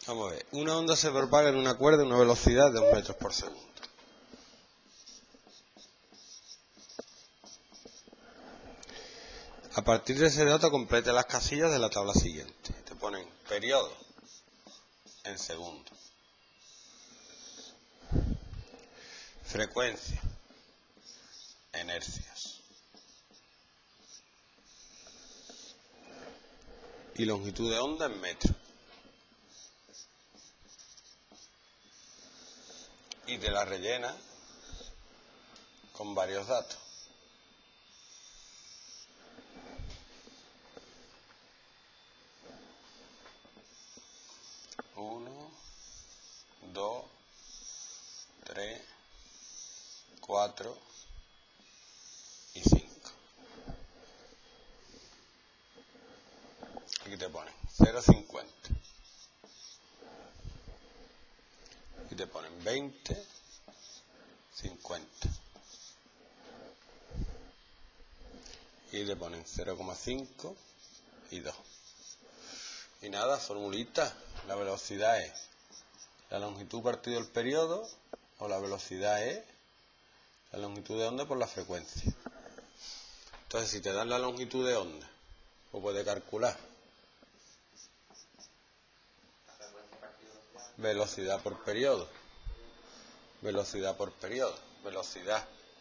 Vamos a ver, una onda se propaga en una cuerda a una velocidad de 2 metros por segundo. A partir de ese dato complete las casillas de la tabla siguiente. Te ponen periodo en segundos, frecuencia, inercias y longitud de onda en metros. Y te la rellena con varios datos. Uno, 2, 3, 4 y 5. Aquí te ponen 0,50. Y te ponen 20, 50. Y te ponen 0,5 y 2. Y nada, formulita. La velocidad es la longitud partido el periodo, o la velocidad es la longitud de onda por la frecuencia. Entonces, si te dan la longitud de onda, pues puedes calcular velocidad por periodo, velocidad por periodo, velocidad.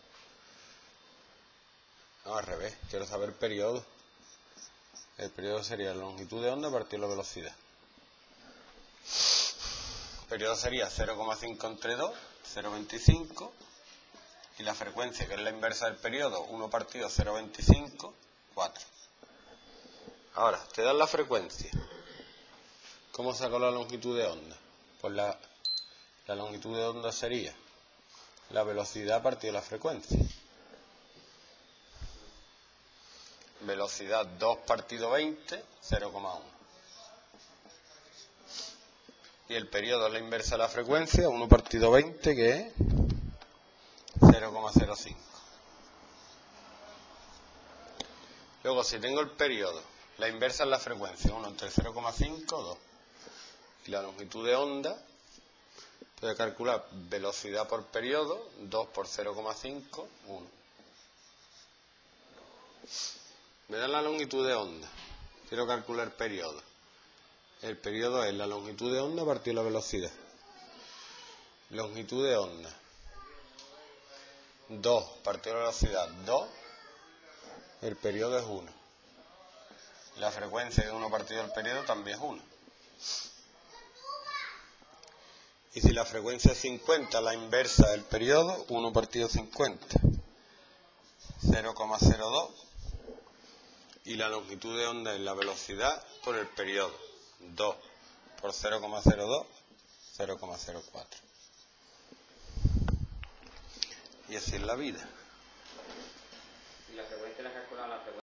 No, al revés, quiero saber periodo. El periodo sería la longitud de onda partido la velocidad. El periodo sería 0,5 entre 2, 0,25. Y la frecuencia, que es la inversa del periodo, 1 partido 0,25, 4. Ahora, te dan la frecuencia. ¿Cómo saco la longitud de onda? Pues la longitud de onda sería la velocidad partido la frecuencia. Velocidad 2 partido 20, 0,1. Y el periodo es la inversa de la frecuencia, 1 partido 20, que es 0,05. Luego, si tengo el periodo, la inversa es la frecuencia, 1 entre 0,5, 2. Y la longitud de onda, puedo calcular velocidad por periodo, 2 por 0,5, 1. Me dan la longitud de onda. Quiero calcular periodo. El periodo es la longitud de onda partido la velocidad. Longitud de onda. 2 partido la velocidad, 2. El periodo es 1. La frecuencia de 1 partido el periodo también es 1. Y si la frecuencia es 50, la inversa del periodo, 1 partido 50. 0,02. Y la longitud de onda es la velocidad por el periodo. 2 por 0,02, 0,04. Y así es la vida. Y la frecuencia la calculan la frecuencia.